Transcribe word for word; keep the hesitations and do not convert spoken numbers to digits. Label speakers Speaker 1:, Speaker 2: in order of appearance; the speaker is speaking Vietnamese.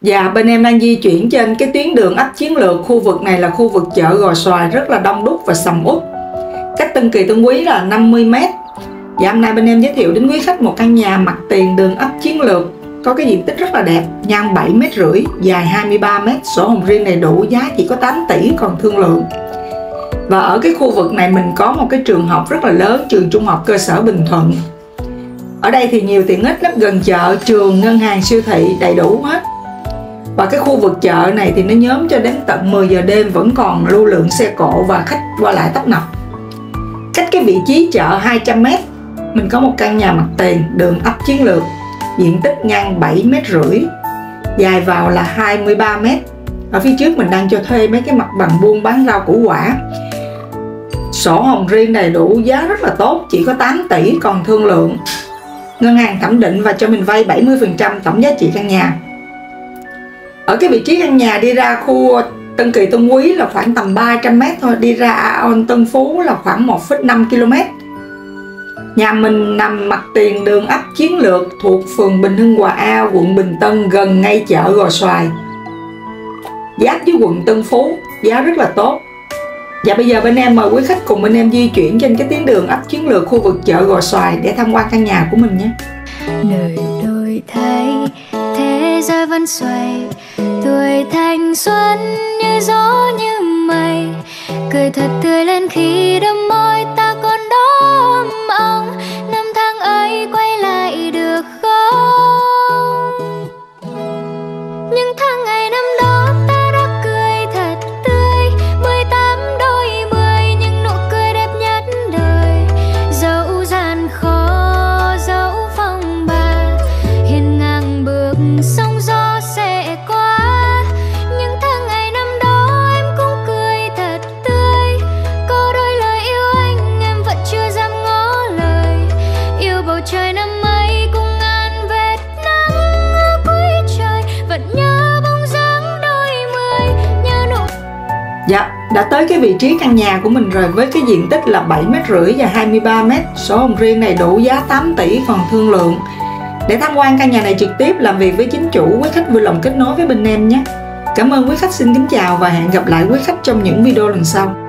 Speaker 1: Và bên em đang di chuyển trên cái tuyến đường ấp Chiến Lược. Khu vực này là khu vực chợ Gò Xoài rất là đông đúc và sầm uất, cách Tân Kỳ Tân Quý là năm mươi mét. Và hôm nay bên em giới thiệu đến quý khách một căn nhà mặt tiền đường ấp Chiến Lược, có cái diện tích rất là đẹp, ngang bảy mét rưỡi, dài hai mươi ba mét, sổ hồng riêng đầy đủ, giá chỉ có tám tỷ còn thương lượng. Và ở cái khu vực này mình có một cái trường học rất là lớn, trường Trung học cơ sở Bình Thuận. Ở đây thì nhiều tiện ích lắm, gần chợ, trường, ngân hàng, siêu thị đầy đủ hết. Và cái khu vực chợ này thì nó nhóm cho đến tận mười giờ đêm vẫn còn lưu lượng xe cộ và khách qua lại tấp nập. Cách cái vị trí chợ hai trăm mét, mình có một căn nhà mặt tiền đường ấp Chiến Lược, diện tích ngang bảy mét rưỡi, dài vào là hai mươi ba mét. Ở phía trước mình đang cho thuê mấy cái mặt bằng buôn bán rau củ quả. Sổ hồng riêng đầy đủ, giá rất là tốt, chỉ có tám tỷ còn thương lượng. Ngân hàng thẩm định và cho mình vay bảy mươi phần trăm tổng giá trị căn nhà. Ở cái vị trí căn nhà đi ra khu Tân Kỳ Tân Quý là khoảng tầm ba trăm mét thôi, đi ra Aon Tân Phú là khoảng một phẩy năm ki lô mét. Nhà mình nằm mặt tiền đường ấp Chiến Lược, thuộc phường Bình Hưng Hòa A, quận Bình Tân, gần ngay chợ Gò Xoài, giáp với quận Tân Phú, giá rất là tốt. Và bây giờ bên em mời quý khách cùng bên em di chuyển trên cái tuyến đường ấp Chiến Lược, khu vực chợ Gò Xoài để tham quan căn nhà của mình nhé.
Speaker 2: Đời đổi thay, thế giới vẫn xoay, tuổi thanh xuân như gió như mây, cười thật tươi lên khi đôi môi ta còn đó ấm ong. Năm tháng ấy quay lại được không? Những tháng ngày năm đó ta đã cười thật tươi, mười tám đôi mươi những nụ cười đẹp nhất đời. Dẫu gian khó, dẫu phong ba, hiên ngang bước sóng gió sẽ qua. Những tháng ngày năm đó em cũng cười thật tươi, có đôi lời yêu anh em vẫn chưa dám ngỏ lời. Yêu bầu trời năm ấy cùng ngàn vệt nắng ở cuối trời, vẫn nhớ bóng dáng đôi mươi, nhớ nụ.
Speaker 1: Dạ, đã tới cái vị trí căn nhà của mình rồi, với cái diện tích là bảy mét rưỡi và hai mươi ba mét, sổ hồng riêng đầy đủ, giá tám tỷ còn thương lượng. Để tham quan căn nhà này trực tiếp, làm việc với chính chủ, quý khách vui lòng kết nối với bên em nhé. Cảm ơn quý khách, xin kính chào và hẹn gặp lại quý khách trong những video lần sau.